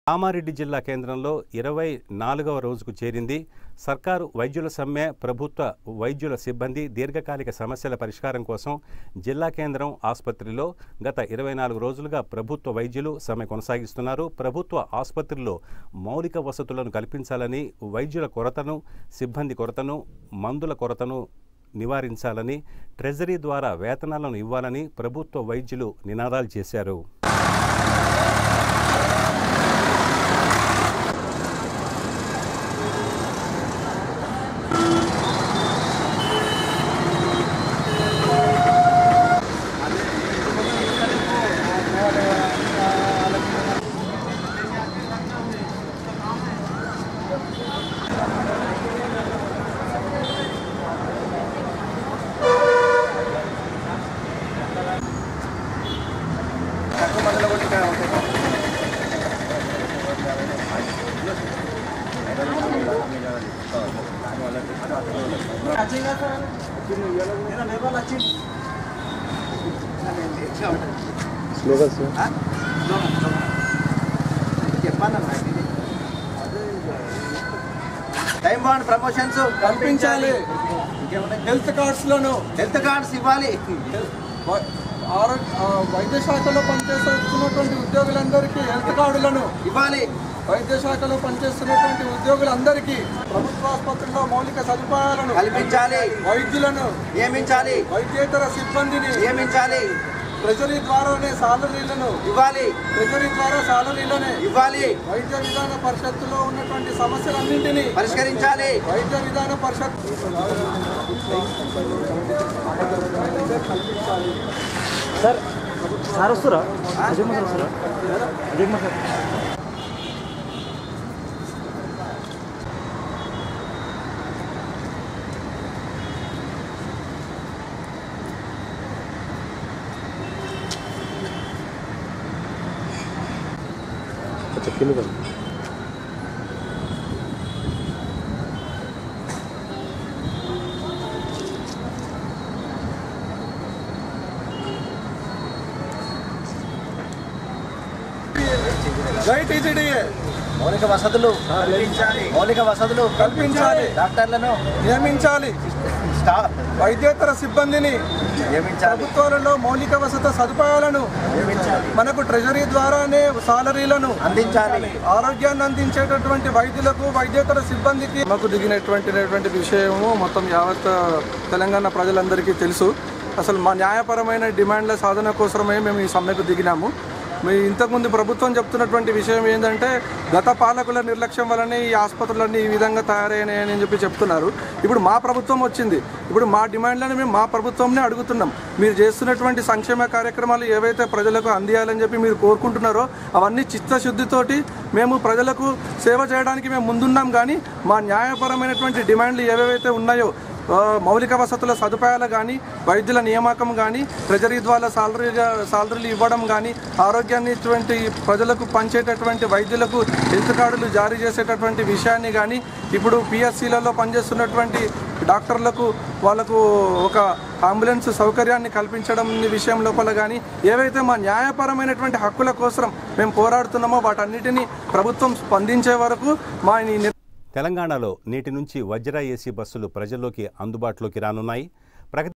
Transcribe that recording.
కామారెడ్డి జిల్లా కేంద్రంలో 24వ రోజుకు చేరింది. సర్కారు వైద్యుల సమ్మె, ప్రభుత్వ వైద్యుల సిబ్బంది దీర్ఘకాలిక సమస్యల పరిష్కారం కోసం జిల్లా కేంద్రం ఆసుపత్రిలో గత 24 రోజులుగా ప్రభుత్వ వైద్యులు సమ్మె కొనసాగిస్తున్నారు. ప్రభుత్వ ఆసుపత్రిలో మౌలిక వసతులను కల్పించాలని, వైద్యుల కొరతను, సిబ్బంది కొరతను, మందుల కొరతను నివారించాలని, ట్రెజరీ ద్వారా వేతనాలను ఇవ్వాలని ప్రభుత్వ వైద్యులు నినాదాలు చేశారు. టైం బాండ్ ప్రమోషన్స్ కల్పించాలి. హెల్త్ కార్డ్స్ ఇవ్వాలి. వైద్య శాఖలో పనిచేస్తున్నటువంటి ఉద్యోగులందరికీ హెల్త్ కార్డులను ఇవ్వాలి. వైద్య శాఖలో పనిచేస్తున్నటువంటి ఉద్యోగులందరికీ ప్రభుత్వ ఆసుపత్రుల్లో మౌలిక సదుపాయాలను కల్పించాలి. వైద్యులను నియమించాలి. వైద్యేతర సిబ్బందిని నియమించాలి. ట్రెజరీ ద్వారానే సాలరీలను ఇవ్వాలి. వైద్య విధాన పరిషత్తులో ఉన్నటువంటి సమస్యలన్నింటినీ పరిష్కరించాలి. వైద్య విధాన పరిషత్ సార్ వస్తురా చెప్పింది కదా. జై టీజీడీఏ. మౌలిక వసతులు కల్పించాలి. డాక్టర్లను నియమించాలి. వైద్యేతర సిబ్బందిని ప్రభుత్వాలలో మౌలిక వసతి సదుపాయాలను మనకు ట్రెజరీ ద్వారానే సాలరీలను అందించాలి. ఆరోగ్యాన్ని అందించేటటువంటి వైద్యులకు, వైద్యేతర సిబ్బందికి మాకు దిగినటువంటి విషయము మొత్తం యావత్ తెలంగాణ ప్రజలందరికీ తెలుసు. అసలు మా న్యాయపరమైన డిమాండ్ల సాధన కోసమే మేము ఈ సమ్మెకు దిగినాము. ఇంతకుముందు ప్రభుత్వం చెప్తున్నటువంటి విషయం ఏంటంటే గత పాలకుల నిర్లక్ష్యం వల్లనే ఈ ఆసుపత్రులన్నీ ఈ విధంగా తయారైనాయని చెప్పి చెప్తున్నారు. ఇప్పుడు మా ప్రభుత్వం వచ్చింది. ఇప్పుడు మా డిమాండ్లను మేము మా ప్రభుత్వంనే అడుగుతున్నాం. మీరు చేస్తున్నటువంటి సంక్షేమ కార్యక్రమాలు ఏవైతే ప్రజలకు అందియాలని చెప్పి మీరు కోరుకుంటున్నారో అవన్నీ చిత్తశుద్ధితోటి మేము ప్రజలకు సేవ చేయడానికి మేము ముందున్నాం. కానీ మా న్యాయపరమైనటువంటి డిమాండ్లు ఏవేవైతే ఉన్నాయో, మౌలిక వసతుల సదుపాయాలు కానీ, వైద్యుల నియామకం కానీ, ట్రెజరీ ద్వారా సాలరీలు ఇవ్వడం కానీ, ఆరోగ్యాన్ని ప్రజలకు పంచేటటువంటి వైద్యులకు హెల్త్ కార్డులు జారీ చేసేటటువంటి విషయాన్ని కానీ, ఇప్పుడు పిఎస్సీలలో పనిచేస్తున్నటువంటి డాక్టర్లకు వాళ్ళకు ఒక అంబులెన్స్ సౌకర్యాన్ని కల్పించడం విషయం లోపల కానీ, ఏవైతే మా న్యాయపరమైనటువంటి హక్కుల కోసం మేము పోరాడుతున్నామో వాటన్నిటినీ ప్రభుత్వం స్పందించే వరకు మా తెలంగాణలో నేటి నుంచి వజ్ర ఏసీ బస్సులు ప్రజల్లోకి అందుబాటులోకి రానున్నాయి.